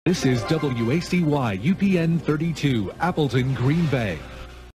This is WACY UPN 32, Appleton, Green Bay.